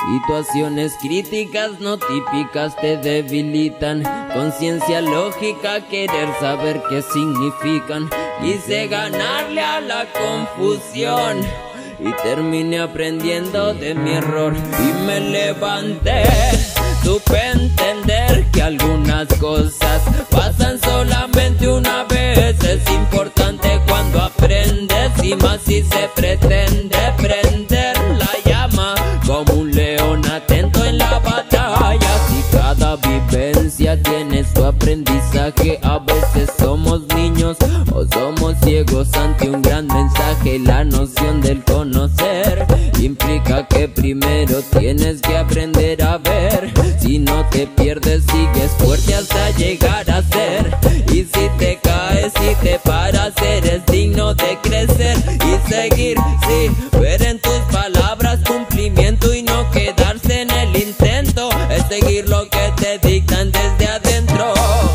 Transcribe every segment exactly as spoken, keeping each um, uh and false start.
Situaciones críticas no típicas te debilitan. Conciencia lógica, querer saber qué significan. Quise ganarle a la confusión y terminé aprendiendo de mi error. Y me levanté, supe entender que algunas cosas pasan solamente una vez. Es importante cuando aprendes, y más si se pretende prender la llama como un león atento en la batalla. Si cada vivencia tiene su aprendizaje, a veces somos niños o somos ciegos ante un gran mensaje. La noción del conocer implica que primero tienes que aprender a ver. Si no te pierdes, sigues fuerte hasta llegar a ser. Y si te caes y te paras, eres digno de crecer y seguir, sí, ver en tus palabras cumplimiento y no quedarse en el intento. Es seguir lo que te dictan desde adentro.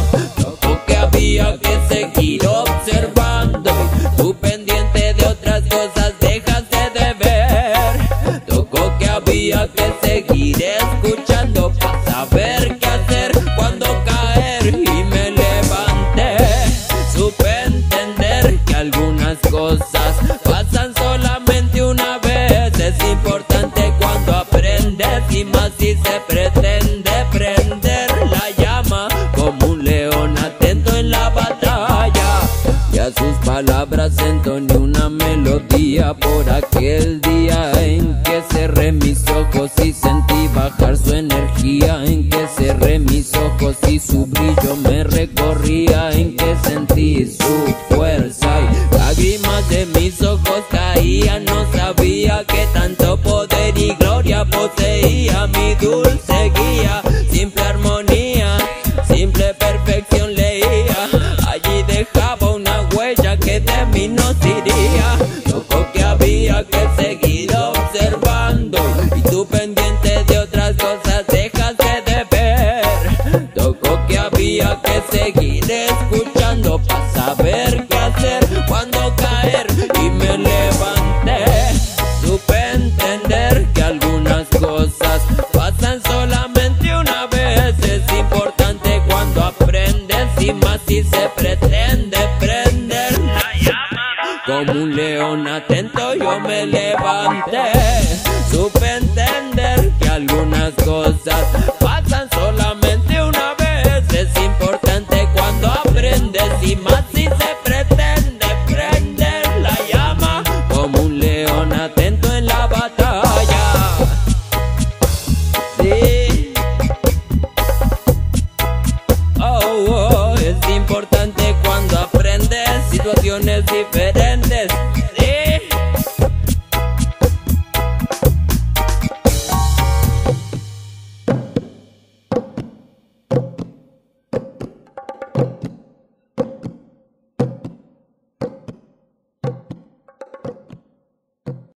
Lo que había que seguir observando, tú pendiente de otras cosas dejaste de ver. Tocó que había que seguir escuchando para saber qué hacer cuando caer. Y me levanté, supe entender que algunas cosas pasan solamente una vez. Es importante cuando aprendes, y más si se pretende prender la llama como un león atento en la batalla. Y a sus palabras entoné una melodía por aquel día en que cerré mis ojos y sentí bajar su energía. En que cerré mis ojos y su brillo me recorría. En que sentí su fuerza y lágrimas de mis ojos caían. No sabía que tanto poder y gloria poseía mi dulce guía. Simple armonía, simple perfección leía. Allí dejaba una huella que de mí no iría. Tocó que había que seguir observando, y tú pendiente de otras cosas dejaste de ver. Tocó que había que seguir escuchando para saber qué hacer cuando caer. Y me levanté, supe entender que algunas cosas pasan solamente una vez. Es importante cuando aprendes, y más si se pretende prender la llama como un león atento. Yo me levanté, supe entender que algunas cosas pasan solamente una vez. Es importante cuando aprendes, y más si se pretende prender la llama como un león atento en la batalla. Sí. Oh, oh, es importante cuando aprendes situaciones diferentes.